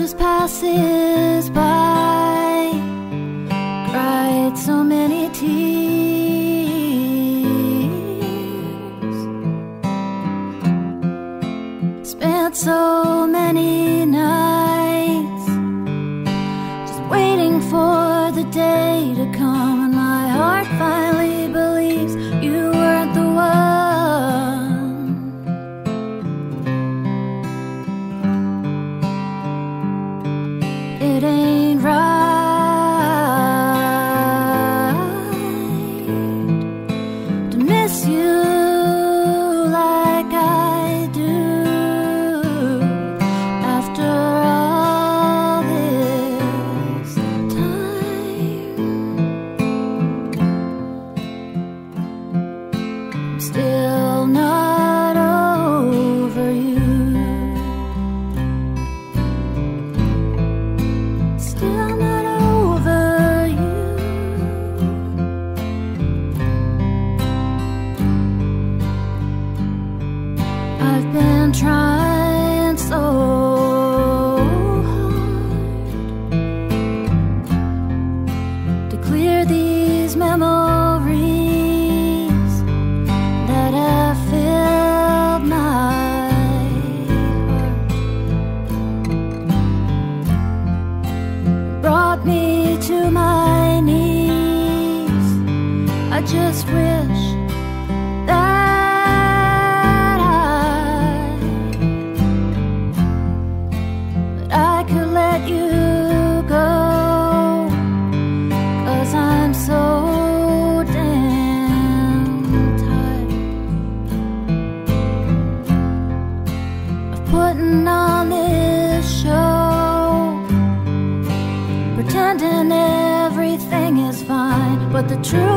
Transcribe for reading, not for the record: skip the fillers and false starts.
just passes by, cried so many tears, spent so many nights just waiting for the day to come when my heart finally believes you weren't the one. It ain't right to miss you like I do after all this time. I'm still not over you. Still not over you. I've been trying so hard to clear these memories that have filled my heart, brought me to my knees. I just wish that I could let you go, 'cause I'm so damn tired of putting on this show, pretending everything is fine, but the truth